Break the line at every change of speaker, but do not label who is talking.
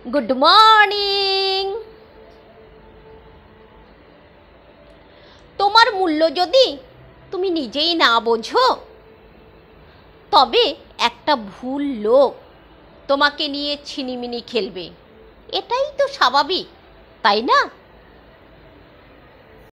Good morning. তোমার মূল্য যদি তুমি নিজেই না বোঝো, তবে একটা ভুল লোক তোমাকে নিয়ে ছিনিমিনি খেলবে, এটাই তো স্বাভাবিক, তাই না?